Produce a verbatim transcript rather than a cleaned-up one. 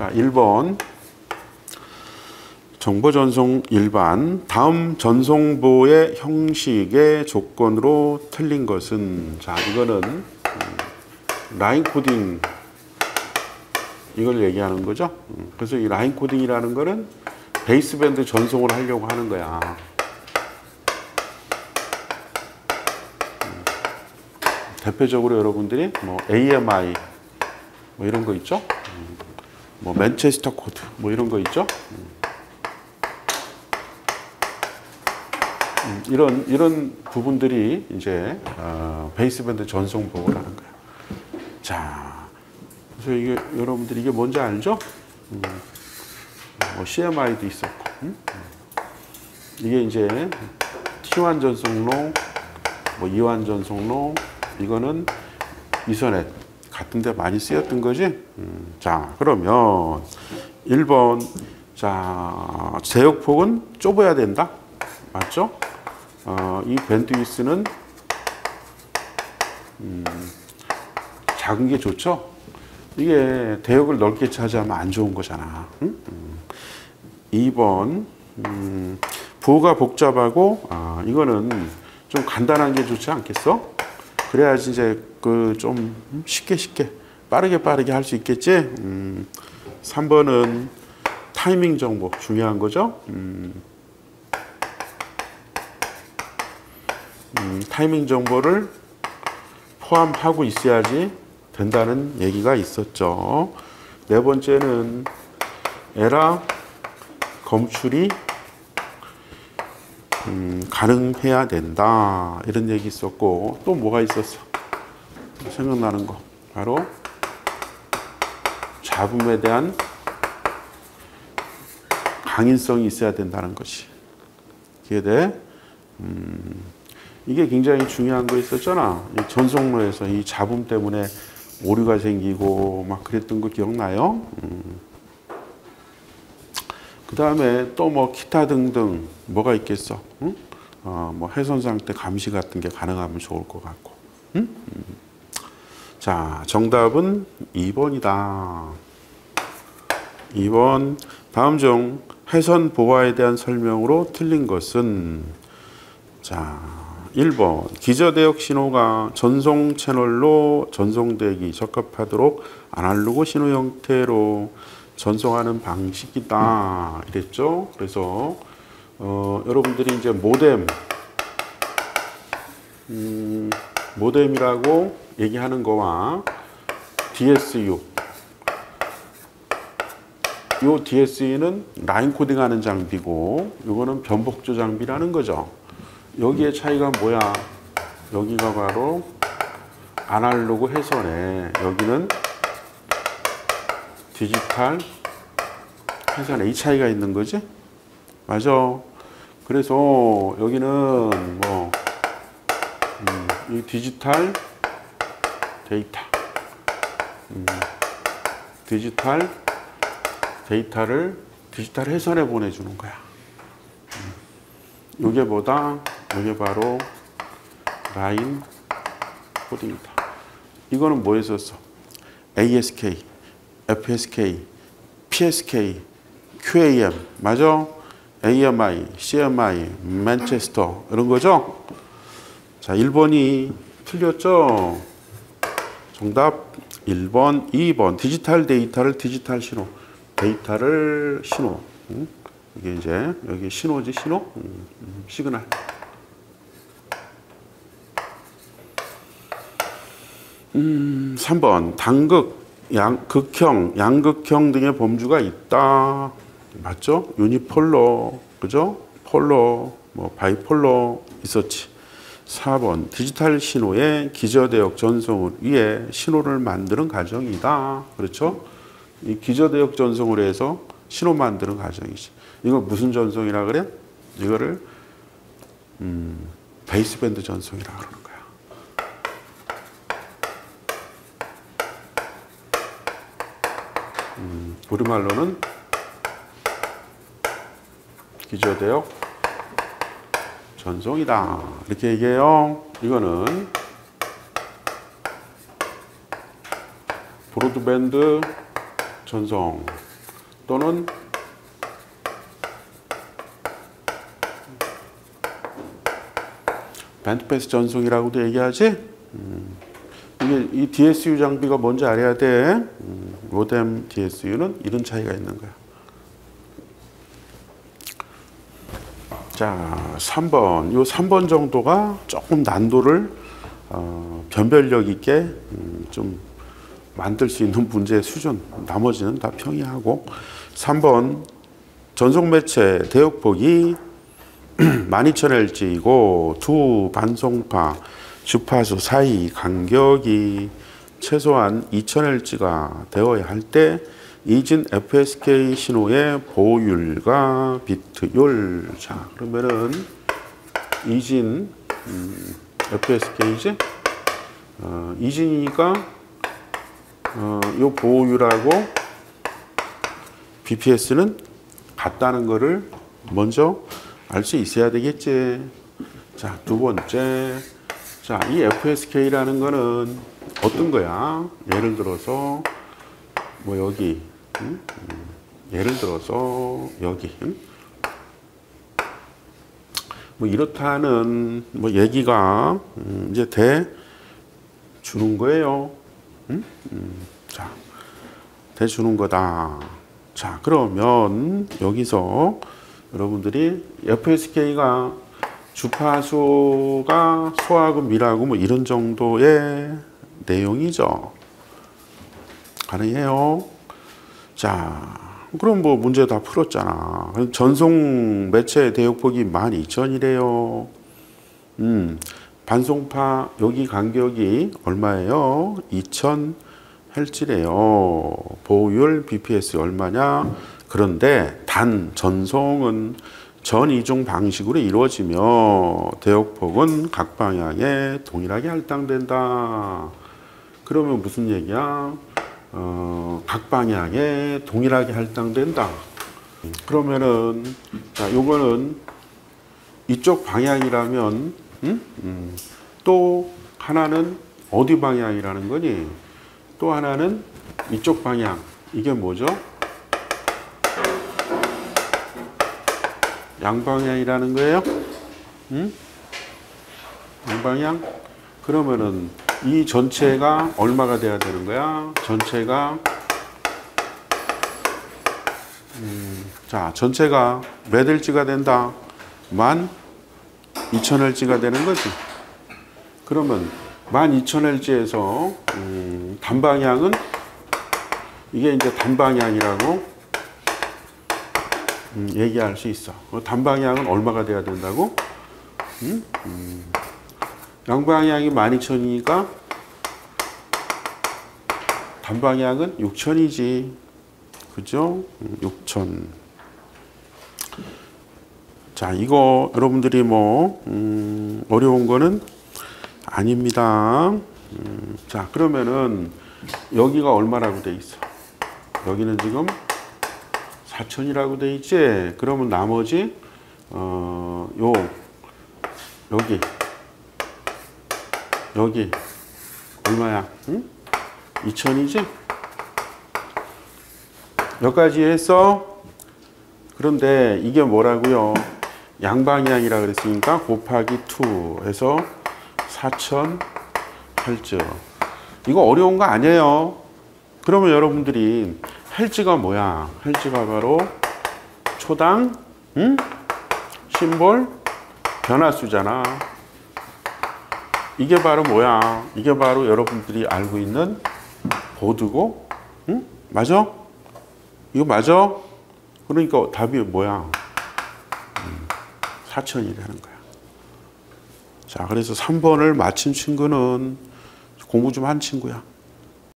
자, 일 번. 정보 전송 일반. 다음 전송보의 형식의 조건으로 틀린 것은, 자, 이거는 라인 코딩 이걸 얘기하는 거죠. 그래서 이 라인 코딩이라는 거는 베이스밴드 전송을 하려고 하는 거야. 대표적으로 여러분들이 뭐 에이엠아이 뭐 이런 거 있죠. 뭐 맨체스터 코드 뭐 이런 거 있죠. 이런 이런 부분들이 이제 어, 베이스밴드 전송보를 하는 거야. 자, 그래서 이게 여러분들이 이게 뭔지 알죠? 음, 뭐 씨엠아이도 있었고, 음? 이게 이제 티원 전송로, 뭐 이원 전송로, 이거는 이서넷 같은데 많이 쓰였던 거지. 음, 자, 그러면 일 번, 자, 제역폭은 좁아야 된다, 맞죠? 어, 이 밴드위스는 음, 작은 게 좋죠. 이게 대역을 넓게 차지하면 안 좋은 거잖아. 응? 음. 이 번 음, 부호가 복잡하고, 아, 이거는 좀 간단한 게 좋지 않겠어? 그래야지 이제 그 좀 쉽게 쉽게 빠르게 빠르게 할 수 있겠지. 음, 삼 번은 타이밍 정보 중요한 거죠. 음, 음, 타이밍 정보를 포함하고 있어야지 된다는 얘기가 있었죠. 네 번째는 에라 검출이 음, 가능해야 된다, 이런 얘기 있었고, 또 뭐가 있었어? 생각나는 거 바로 잡음에 대한 강인성이 있어야 된다는 것이 이해돼? 음, 이게 굉장히 중요한 거 있었잖아. 이 전송로에서 이 잡음 때문에 오류가 생기고 막 그랬던 거 기억나요? 음. 그 다음에 또 뭐 기타 등등 뭐가 있겠어? 응? 어, 뭐 훼손 상태 감시 같은 게 가능하면 좋을 것 같고. 응? 음. 자, 정답은 이 번이다. 이 번. 다음 중 훼손 보호에 대한 설명으로 틀린 것은, 자, 일 번. 기저대역 신호가 전송 채널로 전송되기 적합하도록 아날로그 신호 형태로 전송하는 방식이다, 이랬죠. 그래서 어, 여러분들이 이제 모뎀, 음, 모뎀이라고 얘기하는 거와 디에스유, 요 디에스유는 라인 코딩하는 장비고, 이거는 변복조 장비라는 거죠. 여기의 차이가 뭐야? 여기가 바로 아날로그 훼손에, 여기는 디지털 훼손에, 이 차이가 있는 거지? 맞아. 그래서 여기는 뭐, 음, 이 디지털 데이터, 음, 디지털 데이터를 디지털 훼손에 보내주는 거야. 음, 이게 뭐다? 이게 바로 라인 코딩이다. 이거는 뭐에 썼어? 에이에스케이, 에프에스케이, 피에스케이, 큐에이엠, 맞아? 에이엠아이, 씨엠아이, 맨체스터, 이런 거죠? 자, 일 번이 틀렸죠? 정답 일 번, 이 번. 디지털 데이터를 디지털 신호, 데이터를 신호. 응? 이게 이제 여기 신호지, 신호? 음, 음, 시그널. 음, 삼 번. 단극, 양, 극형, 양극형 등의 범주가 있다. 맞죠? 유니폴러, 그죠? 폴러, 뭐 바이폴러 있었지. 사 번. 디지털 신호의 기저대역 전송을 위해 신호를 만드는 과정이다. 그렇죠? 이 기저대역 전송을 해서 신호 만드는 과정이지. 이거 무슨 전송이라 그래? 이거를 음, 베이스밴드 전송이라 그러는 거야. 음, 우리말로는 기저대역 전송이다, 이렇게 얘기해요. 이거는 브로드밴드 전송. 또는 밴드패스 전송이라고도 얘기하지. 음, 이게 이 디에스유 장비가 뭔지 알아야 돼. 음, 모뎀 디에스유는 이런 차이가 있는 거야. 자, 삼 번. 요 삼 번 정도가 조금 난도를 어, 변별력 있게 음, 좀 만들 수 있는 문제의 수준. 나머지는 다 평이하고. 삼 번. 전송 매체 대역폭이 만 이천 엘지이고 두 반송파 주파수 사이 간격이 최소한 이천 엘지가 되어야 할 때 이진 에프에스케이 신호의 보율과 비트율. 자, 그러면은 이진 음, 에프에스케이지? 어, 이진이니까 어, 요 보율하고 비피에스는 같다는 거를 먼저 알 수 있어야 되겠지. 자, 두 번째. 자, 이 에프에스케이라는 거는 어떤 거야? 예를 들어서 뭐 여기 응? 예를 들어서 여기 응? 뭐 이렇다는 뭐 얘기가 음, 이제 돼 주는 거예요. 응? 음, 자, 돼 주는 거다. 자, 그러면 여기서 여러분들이 에프에스케이가 주파수가 소하고 밀하고 뭐 이런 정도의 내용이죠. 가능해요. 자, 그럼 뭐 문제 다 풀었잖아. 전송 매체 대역폭이 만 이천이래요. 음, 반송파 여기 간격이 얼마예요? 이천 헬츠래요. 보율 비피에스 얼마냐? 그런데 단 전송은 전이중 방식으로 이루어지며 대역폭은 각 방향에 동일하게 할당된다. 그러면 무슨 얘기야? 어, 각 방향에 동일하게 할당된다. 그러면은 자, 요거는 이쪽 방향이라면 음? 음, 또 하나는 어디 방향이라는 거니? 또 하나는 이쪽 방향. 이게 뭐죠? 양방향이라는 거예요? 응? 양방향? 그러면은 이 전체가 얼마가 돼야 되는 거야? 전체가 음, 자, 전체가 몇 엘지가 된다? 만 이천 엘지가 되는 거지. 그러면 만 이천 엘지에서 음, 단방향은 이게 이제 단방향이라고 음, 얘기할 수 있어. 단방향은 얼마가 돼야 된다고? 음? 음. 양방향이 만 이천이니까 단방향은 육천이지. 그죠? 음, 육천. 자, 이거 여러분들이 뭐 음, 어려운 거는 아닙니다. 음, 자, 그러면은 여기가 얼마라고 돼 있어? 여기는 지금 사천이라고 돼 있지. 그러면 나머지 어, 요 여기 여기 얼마야? 응? 이천이지? 여기까지 했어? 그런데 이게 뭐라고요? 양방향이라 그랬으니까 곱하기 이 해서 사천 헬츠. 이거 어려운 거 아니에요. 그러면 여러분들이 헬츠가 뭐야? 헬츠가 바로 초당 응? 심볼 변화수잖아. 이게 바로 뭐야? 이게 바로 여러분들이 알고 있는 보드고, 응? 맞아? 이거 맞아? 그러니까 답이 뭐야? 음, 사천이라는 거야. 자, 그래서 삼 번을 맞힌 친구는 공부 좀 한 친구야.